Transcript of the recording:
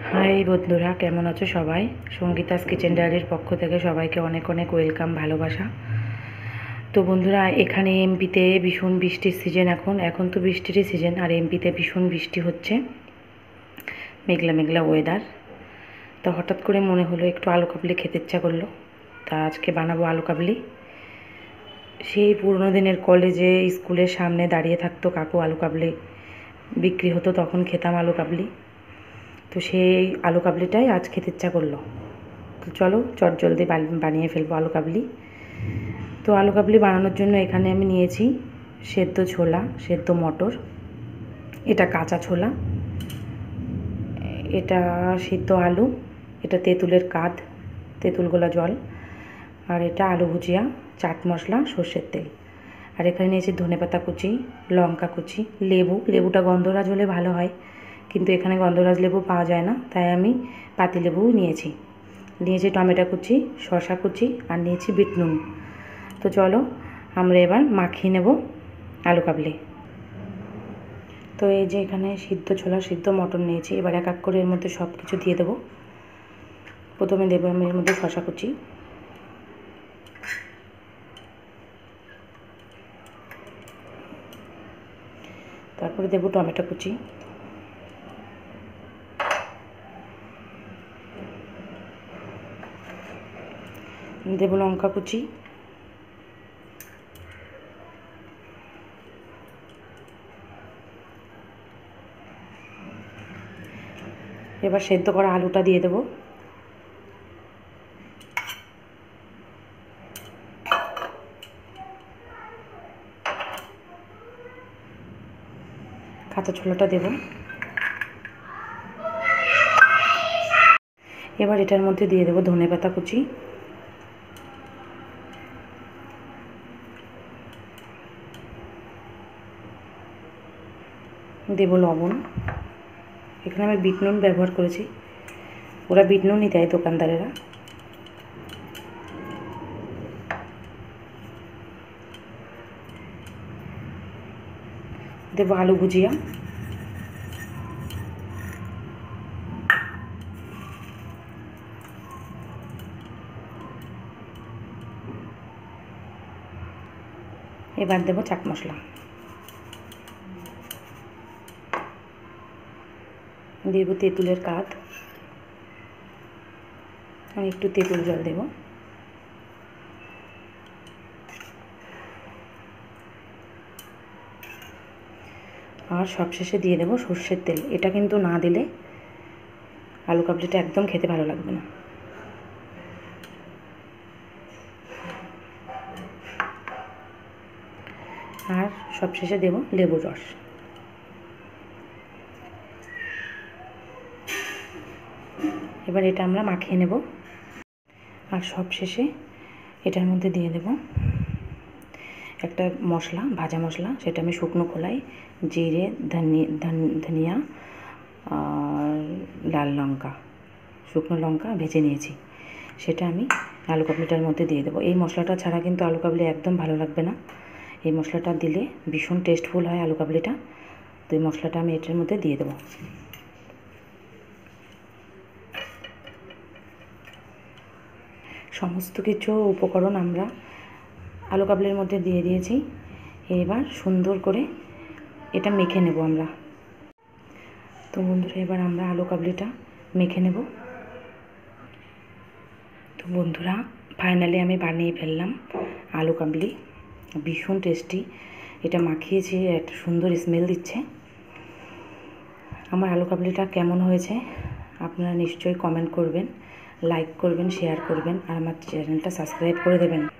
High বন্ধুরা, কেমন আছো সবাই? সঙ্গীতাস কিচেন ডায়েরির পক্ষ থেকে সবাইকে অনেক অনেক ওয়েলকাম, ভালোবাসা। তো বন্ধুরা, এখানে এমপিতে ভীষণ বৃষ্টির সিজন। এখন তো বৃষ্টিরই সিজন, আর এমপিতে ভীষণ বৃষ্টি হচ্ছে, মেঘলা মেঘলা ওয়েদার। তো হঠাৎ করে মনে হলো একটু আলু কাবলি খেতে ইচ্ছা করলো, তা আজকে বানাবো আলু কাবলি। সেই পুরনো দিনের কলেজে স্কুলের সামনে দাঁড়িয়ে থাকতো কাকু, আলু কাবলি বিক্রি হতো, তখন খেতাম আলু কাবলি। তো সেই আলু কাবলিটাই আজ খেতে ইচ্ছা করলো। তো চলো চটজলদি বানিয়ে ফেলবো আলু কাবলি। তো আলু কাবলি বানানোর জন্য এখানে আমি নিয়েছি সেদ্ধ ছোলা, সেদ্ধ মটর, এটা কাঁচা ছোলা, এটা সিদ্ধ আলু, এটা তেঁতুলের কাঁধ, তেঁতুল গোলা জল, আর এটা আলু ভুজিয়া, চাট মশলা, সর্ষের তেল। আর এখানে নিয়েছি ধনেপাতা কুচি, লঙ্কা কুচি, লেবুটা গন্ধরাজ হলে ভালো হয়, কিন্তু এখানে গন্ধরাজ লেবু পাওয়া যায় না, তাই আমি পাতি লেবু নিয়েছি টমেটো কুচি, শসা কুচি, আর নিয়েছি বিট নুন। তো চলো আমরা এবার মাখিয়ে নেব আলু কাবলি। তো এই যে এখানে সিদ্ধ ছোলা, সিদ্ধ মটর নিয়েছি, এবার এক এক করে এর মধ্যে সব কিছু দিয়ে দেবো। প্রথমে দেবো আমি এর মধ্যে শসা কুচি, তারপরে দেবো টমেটো কুচি, দেবো লঙ্কা কুচি, এবার সেদ্ধ করা আলুটা দিয়ে দেবো। কাঁচা ছোলাটা দেব। এবার এটার মধ্যে দিয়ে দেবো ধনেপাতা কুচি, দেব লবণ। এখানে আমি বিট নুন ব্যবহার করেছি, ওরা বিট নুনই দেয় দোকানদারেরা। দেব আলু ভুজিয়া, এবার দেব চাট মশলা, দেব তেঁতুলের কাঁধ, আমি একটু তেঁতুল জল দেব, আর সবশেষে দিয়ে দেব সর্ষের তেল। এটা কিন্তু না দিলে আলু কাবলিটা একদম খেতে ভালো লাগবে না। আর সবশেষে দেব লেবুর রস। এবার এটা আমরা মাখিয়ে নেব, আর সবশেষে এটার মধ্যে দিয়ে দেব একটা মশলা, ভাজা মশলা, সেটা আমি শুকনো খোলাই জিরে, ধনিয়া আর লাল লঙ্কা, শুকনো লঙ্কা ভেজে নিয়েছি, সেটা আমি আলু কাবলিটার মধ্যে দিয়ে দেবো। এই মশলাটা ছাড়া কিন্তু আলু কাবলি একদম ভালো লাগবে না, এই মশলাটা দিলে ভীষণ টেস্টফুল হয় আলু কাবলিটা। তো এই মশলাটা আমি এটার মধ্যে দিয়ে দেবো। সমস্ত কিছু উপকরণ আমরা আলু কাবলির মধ্যে দিয়ে দিয়েছি। এবার সুন্দর করে এটা মেখে নেব আমরা। তো বন্ধুরা, এবার আমরা আলু কাবলিটা মেখে নেব। তো বন্ধুরা, ফাইনালি আমি বানিয়ে ফেললাম আলু কাবলি, ভীষণ টেস্টি। এটা মাখিয়েছি, একটা সুন্দর স্মেল দিচ্ছে। আমার আলু কাবলিটা কেমন হয়েছে আপনারা নিশ্চয়ই কমেন্ট করবেন, লাইক করবেন, শেয়ার করবেন, আর আমার চ্যানেলটা সাবস্ক্রাইব করে দেবেন।